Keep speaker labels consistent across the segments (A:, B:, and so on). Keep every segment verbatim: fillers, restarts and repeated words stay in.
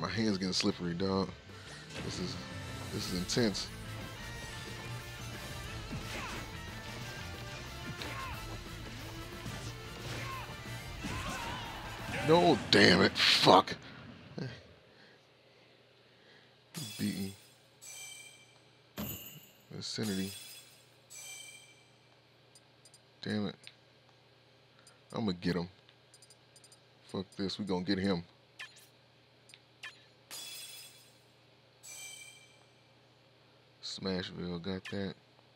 A: My hands getting slippery, dog. This is this is intense. No, damn it, fuck. Beaten. Vicinity. Damn it. I'm gonna get him. Fuck this, we gonna get him. Smashville, got that.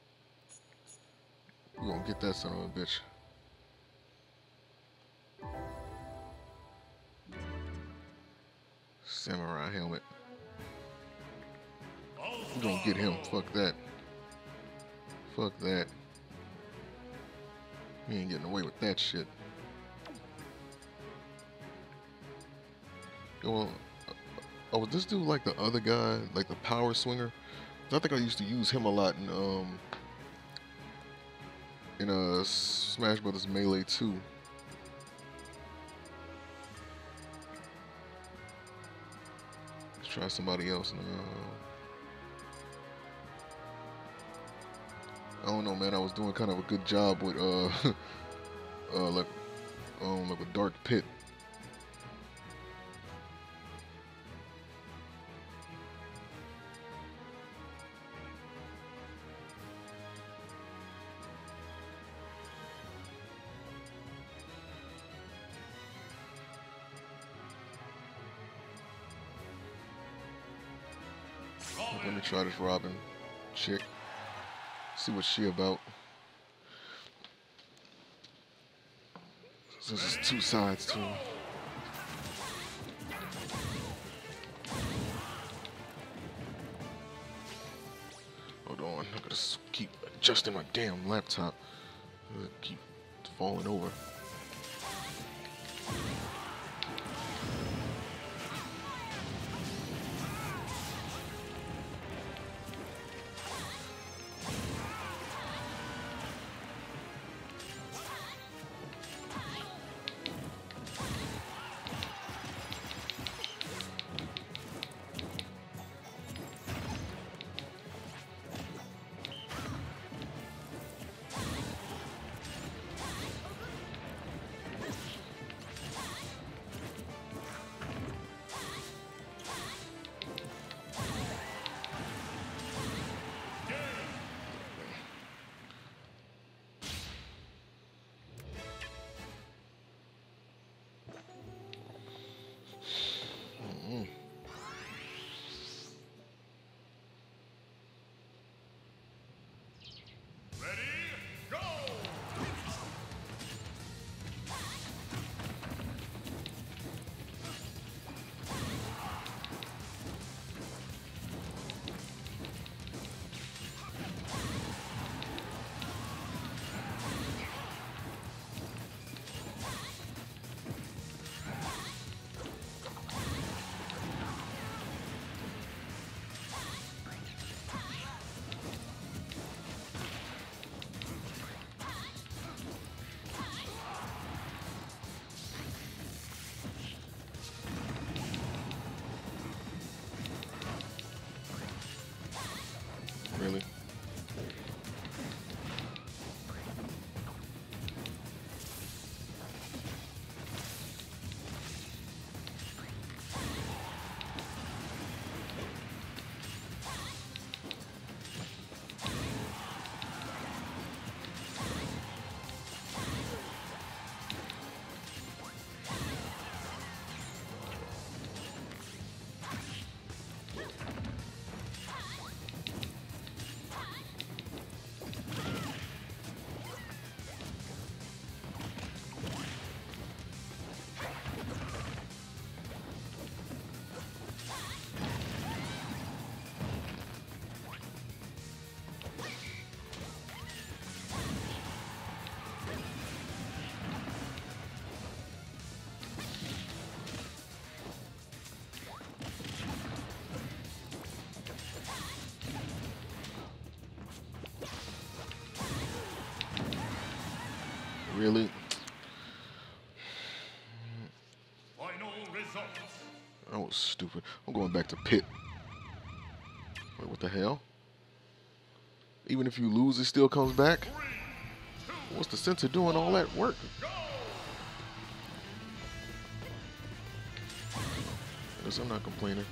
A: We gonna get that son of a bitch. Samurai helmet. We gonna get him. Fuck that. Fuck that. We ain't getting away with that shit. Yo, well, oh, was this dude like the other guy, like the power swinger? I think I used to use him a lot in um in uh Smash Brothers Melee two. Let's try somebody else now. I don't know, man. I was doing kind of a good job with uh uh like um like a Dark Pit. Let me try this Robin chick. See what she about. So there's two sides to her. Hold on, I gotta keep adjusting my damn laptop. I keep falling over. Really? Really?
B: Final results.
A: That was stupid. I'm going back to pit. Wait, what the hell? Even if you lose, it still comes back? What's the sense of doing all that work? I guess I'm not complaining.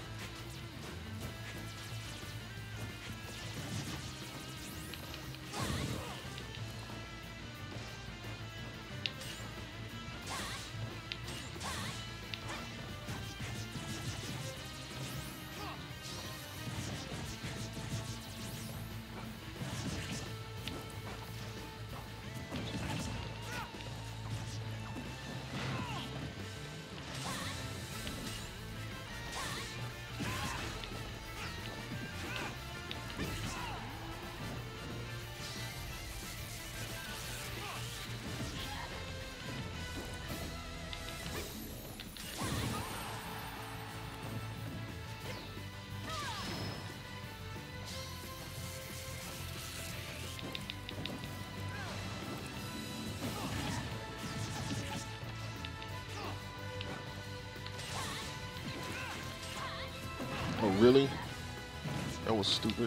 A: Oh, really? That was stupid.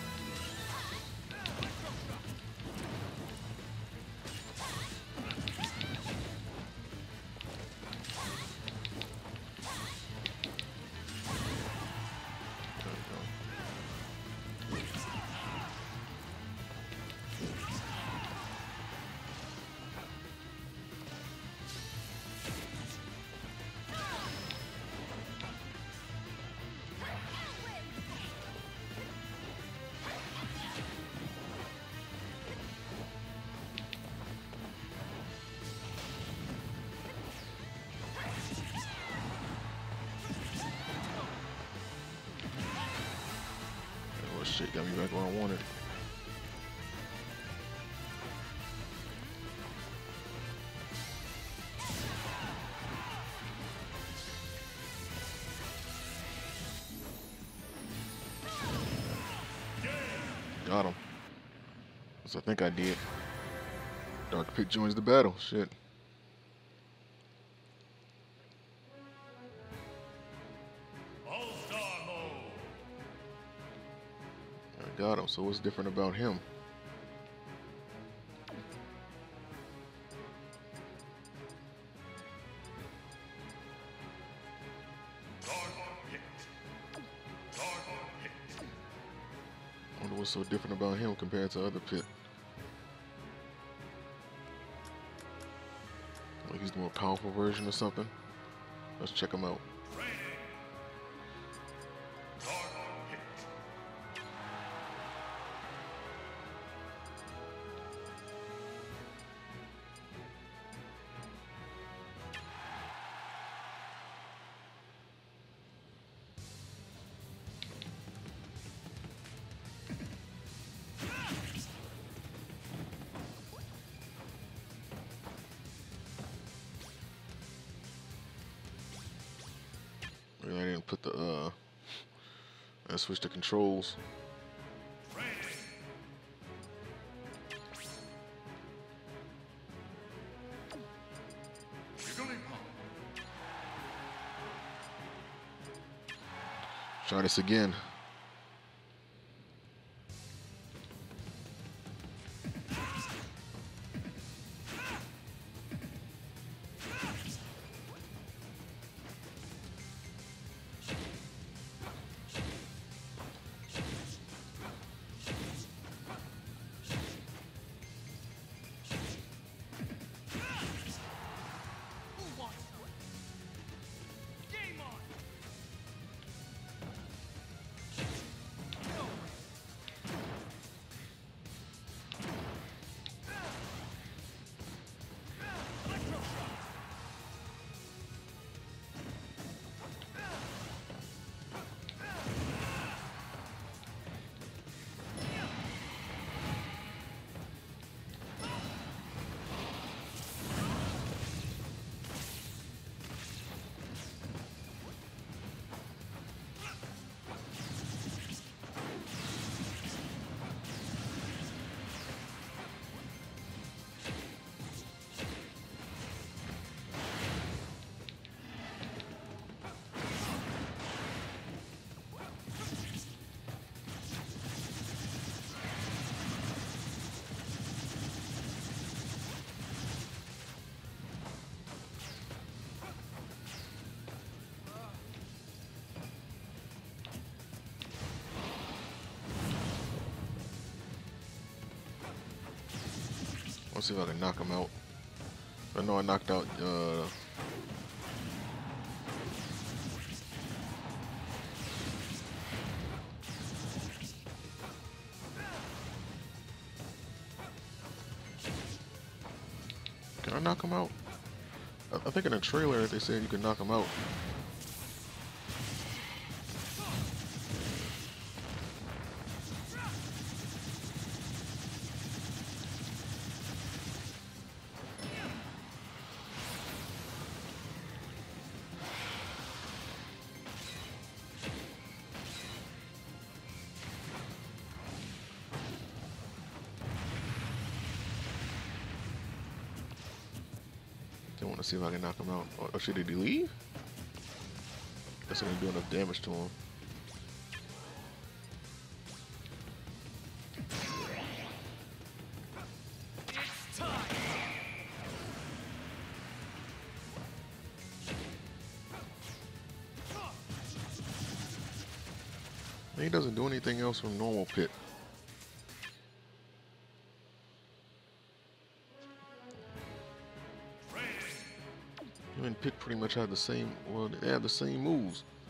A: Oh shit, got me back where I wanted. Got him. Yes, I think I did. Dark Pit joins the battle. Shit. I got him. So what's different about him? I wonder what's so different about him compared to other Pit. Like he's the more powerful version or something. Let's check him out. I didn't put the uh I switched the controls. Try this again. see if I can knock him out. I know I knocked out uh can I knock him out? I, I think in the trailer they said you can knock him out. I want to see if I can knock him out. Or, or should he leave? Guess I didn't do enough damage to him. He doesn't do anything else from normal Pit. Him and Pit pretty much have the same, well, they have the same moves.